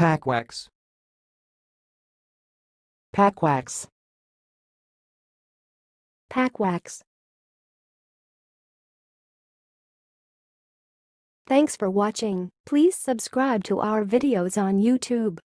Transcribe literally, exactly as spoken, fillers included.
packwax, packwax, packwax. Thanks for watching. Please subscribe to our videos on YouTube.